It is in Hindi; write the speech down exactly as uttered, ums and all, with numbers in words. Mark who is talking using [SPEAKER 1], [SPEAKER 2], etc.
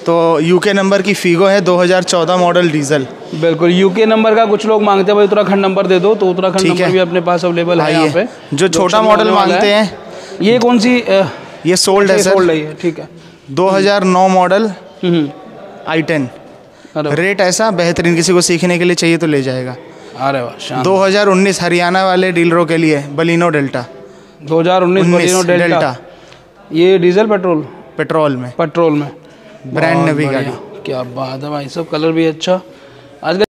[SPEAKER 1] तो यूके नंबर की फीगो है, दो हज़ार चौदह मॉडल डीजल।
[SPEAKER 2] बिल्कुल, यूके नंबर का कुछ लोग मांगते हैं भाई उत्तराखंड नंबर दे दो, तो उत्तराखंड नंबर भी अपने पास अवेलेबल है यहाँ पे।
[SPEAKER 1] जो छोटा मॉडल मांगते हैं,
[SPEAKER 2] ये कौन सी?
[SPEAKER 1] ये सोल्ड है सर,
[SPEAKER 2] सोल्ड है, ठीक है।
[SPEAKER 1] दो हज़ार नौ मॉडल आई टेन। रेट ऐसा बेहतरीन, किसी को सीखने के लिए चाहिए तो ले जाएगा।
[SPEAKER 2] अरे वाह,
[SPEAKER 1] दो हज़ार उन्नीस हरियाणा वाले डीलरों के लिए बलिनो डेल्टा।
[SPEAKER 2] दो हज़ार उन्नीस बलिनो डेल्टा। ये डीजल पेट्रोल?
[SPEAKER 1] पेट्रोल में।
[SPEAKER 2] पेट्रोल में,
[SPEAKER 1] ब्रांड नवी गाड़ी।
[SPEAKER 2] क्या बात है भाई, सब कलर भी अच्छा। आज